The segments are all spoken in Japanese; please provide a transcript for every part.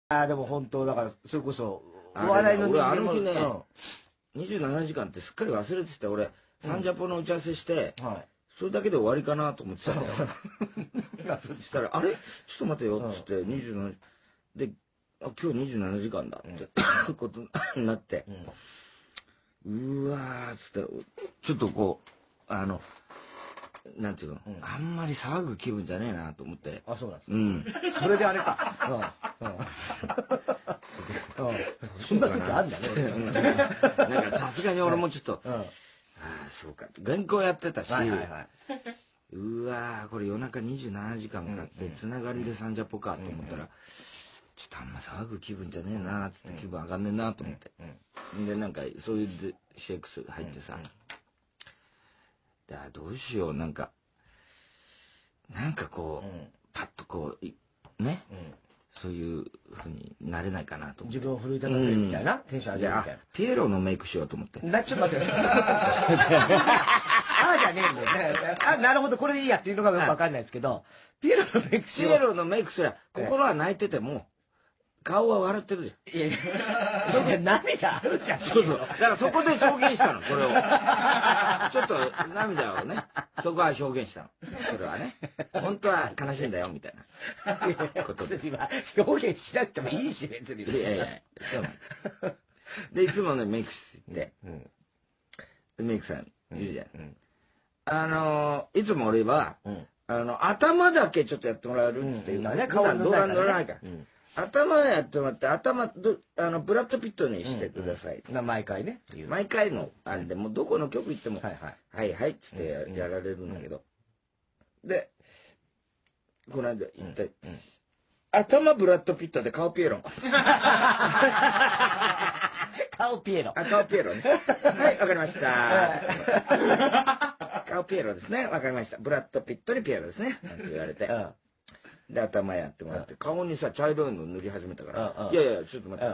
でも本当、だから、それこそ、お笑いの俺、あの日ね、27時間ってすっかり忘れてて、俺、サンジャポの打ち合わせして、それだけで終わりかなと思ってたんだよ。そしたら、あれちょっと待てよ、つって、27、で、今日27時間だって、ことになって、うわー、つって、ちょっとこう、なんていうの、あんまり騒ぐ気分じゃねえなと思って。 あ、そうなんですか。それであれか。そんな時あんだね。 なんかさすがに俺もちょっと、ああ、そうか。原稿やってたし、うわー、これ夜中27時間かって、つながりでサンジャポかと思ったら、ちょっとあんま騒ぐ気分じゃねえなーつって気分上がんねえなと思って。で、なんか、そういうシェイクス入ってさ、どうしよう、なんかこう、パッとこう、ね、そういうふうになれないかなと思って。 自分を奮い立たせるみたいな、テンション上げるみたいな。 ピエロのメイクしようと思って。 ちょっと待ってください。あじゃねえんだよ。あ、なるほど、これでいいやっていうのがよくわかんないですけど、ピエロのメイクしよう。 ピエロのメイクすりゃ、心は泣いてても、顔は笑ってるじゃん。 いや、涙あるじゃん。 そうそう。だからそこで表現したの、それを。ちょっと涙をね、そこは表現したの。それはね。本当は悲しいんだよ、みたいなことで。 表現しなくてもいいし、別に。 いやいや、そうなの。で、いつもね、メイク室行って、メイクさんいるじゃん。いつも俺は、頭だけちょっとやってもらえるっていうのはね、顔の乗らないから。頭やってもらって、ブラッド・ピットにしてください。 毎回ね。 毎回の、あれで、もうどこの局行っても、はいはい、つってやられるんだけど。で、この間行って、頭ブラッド・ピットで顔ピエロ。 顔ピエロ。 顔ピエロね。はい、わかりました。顔ピエロですね。わかりました。ブラッド・ピットにピエロですね。なんて言われて。で、頭やってもらって、顔にさ、茶色いの塗り始めたから、いやいや、ちょっと待って、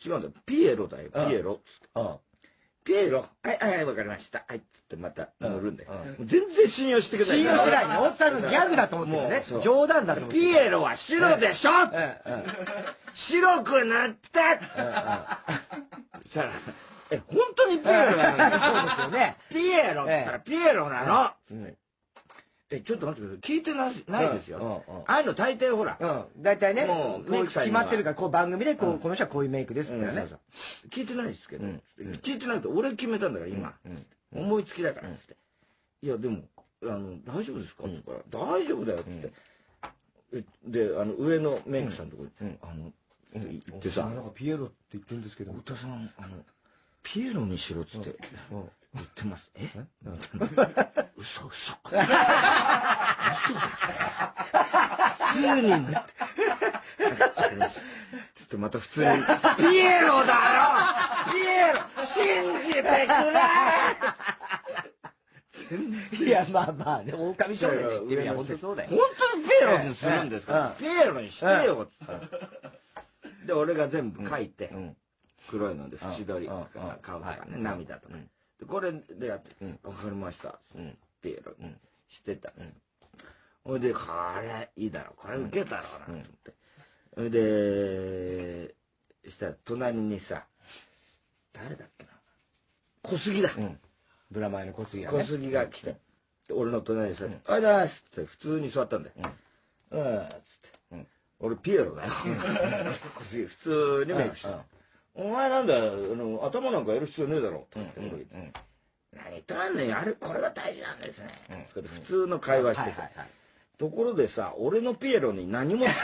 違うんだよ。ピエロだよ、ピエロ。ピエロ。はい、はい、わかりました。はい、つってまた塗るんだよ。全然信用してくれない。 信用しないの。おっさんのギャグだと思ってるね。冗談だと思ってる。 ピエロは白でしょ白くなったさあ、本当にピエロなの？ そうですよね。 ピエロって言ったらピエロなの。ちょっと待ってください。聞いてないですよ。ああいうの大抵ほら。 大体ね、もうメイク決まってるから、こう番組でこの人はこういうメイクですってね。 聞いてないですけど。聞いてないと俺決めたんだから今。思いつきだからって。いやでも、大丈夫ですかって言ったら、大丈夫だよって。で、上のメイクさんのとこに、行ってさ。 なんかピエロって言ってるんですけど。 太田さん、ピエロにしろっつって言ってます。嘘。普通に。ちょっとまた普通に。ピエロだよ！ピエロ！信じてくれ！ いや、まあまあね、狼少年で言ってみりゃ本当そうだよ。 本当にピエロにするんですか？ピエロにしてよ！で、俺が全部書いて、黒いので縁取りとか顔とかね、涙とか。で、これでやって、わかりました。ピエロしてた。ほいで、これいいだろ、これ受けたろうなと思って。ほいで、したら隣にさ、誰だっけな、小杉だ。 ブラマヨの小杉が小杉が来て、俺の隣にさ、あれだーっつって普通に座ったんだよ。つって。俺ピエロだよ。小杉、普通にメイクして。お前なんだよ、頭なんかやる必要ねえだろ。何言っとらんねん、これが大事なんですね。普通の会話してて。ところでさ、俺のピエロに何も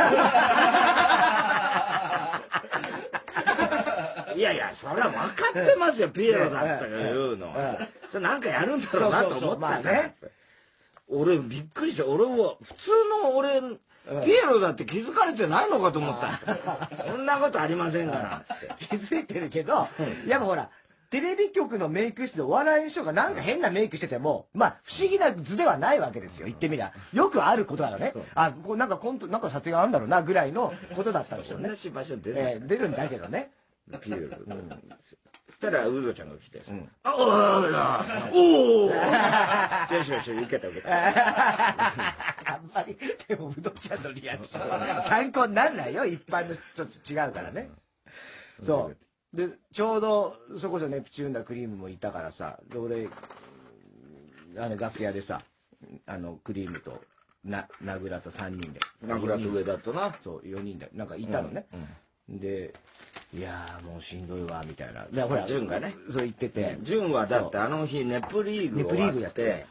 いやいや、それは分かってますよ、ピエロだったら言うの。それなんかやるんだろうなと思ったから。俺びっくりして、俺は、普通の俺、ピエロだって気づかれてないのかと思った。そんなことありませんから。 気づいてるけど、やっぱほら、テレビ局のメイク室でお笑いの人がなんか変なメイクしてても、まあ、不思議な図ではないわけですよ。言ってみりゃ。よくあることなのね。あ、なんかなんか撮影あるんだろうな、ぐらいのことだったんですよね。 同じ場所出るんだけどね。 ピエロ。そしたら、ウドちゃんが来て、おーよしよし、受けた。 あんまり、でも、うどちゃんのリアクション、参考になんないよ、一般の人と違うからね。そう。で、ちょうど、そこそネプチューンだクリームもいたからさ、で、俺、楽屋でさ、クリームと、名倉と3人で。 名倉と上だとな。 そう、4人で、なんかいたのね。で、いやーもうしんどいわ、みたいな。で、ほら、 潤がね。 そう言ってて。 潤はだってあの日、ネプリーグやって、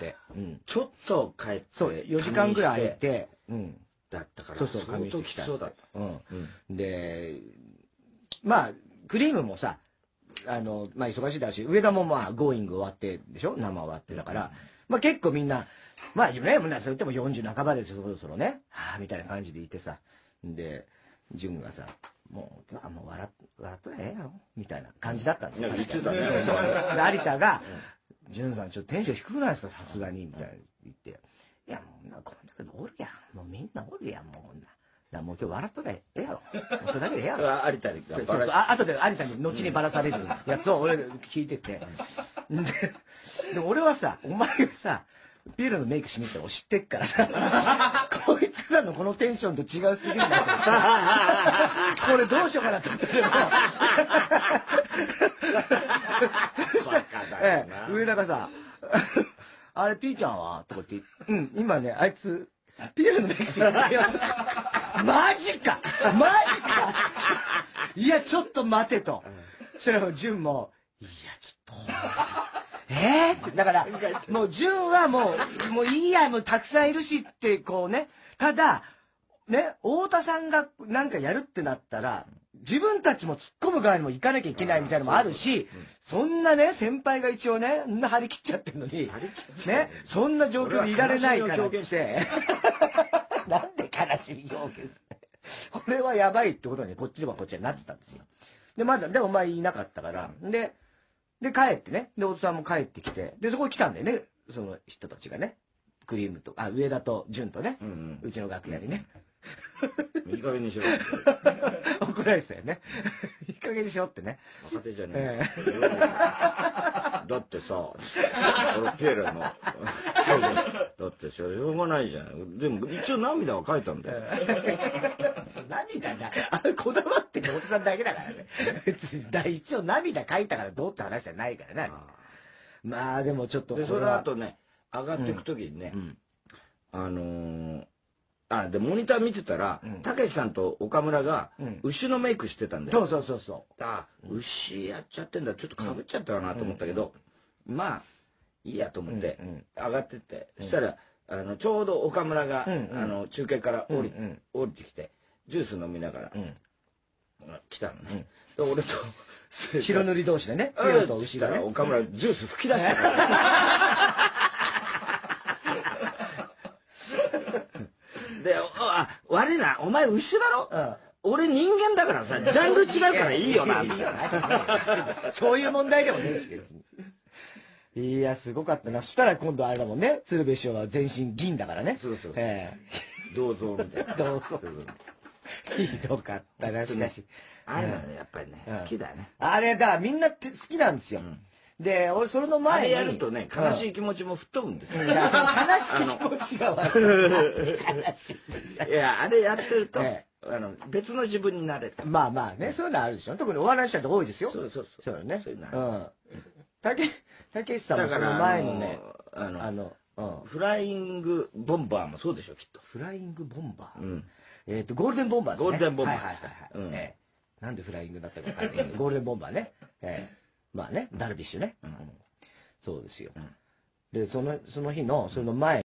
ちょっと帰って。 そう、4時間ぐらい空いて、 だったから。 そう、髪してきた。 そうだった。 で、まあ、クリームもさ、まあ忙しいだろうし、上田もまあ、ゴーイング終わってでしょ、生終わってだから、まあ結構みんな、まあね、それ言っても40半ばですよ、そろそろね。はぁ、みたいな感じでいてさ。で、潤がさ、もう笑っとええやろみたいな感じだったんですよ。 言ってたね。 で、有田が、潤さんちょっとテンション低くないですか、さすがに、みたいな言って。いや、もうこんだけどおるやん。もうみんなおるやん、もうこんな。もう今日笑っとれええやろ。もうそれだけでええやろ。 有田に。 そうそう、後で有田に後にばらされるやつを俺聞いてて。でも俺はさ、お前がさ、ピエロのメイクしに行ったの知ってっからさ、こいつらのこのテンションと違うすぎるんだけどさ、これどうしようかなって思って上田がさ、あれ、ピーちゃんはとか言って、今ね、あいつ、ピエロのメイクしてるよ。マジかいや、ちょっと待てと。それを潤も、いや、ちょっと、って、だから、もう、潤はもういいや、もうたくさんいるしって、こうね。ただ、ね、太田さんがなんかやるってなったら、自分たちも突っ込む側にも行かなきゃいけないみたいなのもあるし、そんなね、先輩が一応ね、張り切っちゃってるのに、ね、そんな状況でいられないからって、なんで悲しみ表現これはやばいってことに、こっちではこっちになってたんですよ。で、でもお前いなかったから、で、帰ってね。で、太田さんも帰ってきて。で、そこに来たんだよね。その人たちがね。クリームと、上田と潤とね。うちの楽屋にね。 いい加減にしろ。 怒られてたよね。いい加減にしろってね。 若手じゃねえ。だってさ、俺ピエロの、だってしょうがないじゃん。でも一応涙は書いたんだよ。 涙だ。こだわってる太田さんだけだからね。一応涙書いたからどうって話じゃないからね。まあでもちょっと。 で、その後ね、上がっていくときにね、で、モニター見てたら、たけしさんと岡村が、牛のメイクしてたんだよ。 そう。 牛やっちゃってんだ。ちょっと被っちゃったかなと思ったけど、まあ、いいやと思って、上がってって、そしたら、ちょうど岡村が、中継から降りてきて、ジュース飲みながら、来たのね。で、俺と、 白塗り同士でね、ピエロと牛がね。 岡村、ジュース吹き出したから。で、悪いな、お前牛だろ俺人間だからさ、ジャンル違うからいいよな、みたいな。 そういう問題でもねえし、別に。いや、すごかったな。そしたら今度あれだもんね。鶴瓶師匠は全身銀だからね。 そう。銅像みたいな。 銅像。ひどかったな、しかし。 あれはね、やっぱりね、好きだね。 あれだ、みんな好きなんですよ。で、俺、それの前に。 あれやるとね、悲しい気持ちも吹っ飛ぶんですよ。 いや、悲しい気持ちが悪い。 いや、あれやってると、別の自分になれる。 まあまあね、そういうのあるでしょ。特にお笑い者って多いですよ。 そう。 そうね。 そういうのたけしさんもその前のね、 フライングボンバーもそうでしょ、きっと。 フライングボンバーゴールデンボンバーですね。 ゴールデンボンバー。 はい。なんでフライングだったか分かんないけど、ゴールデンボンバーね。まあね、ダルビッシュね。そうですよ。で、その日の、その前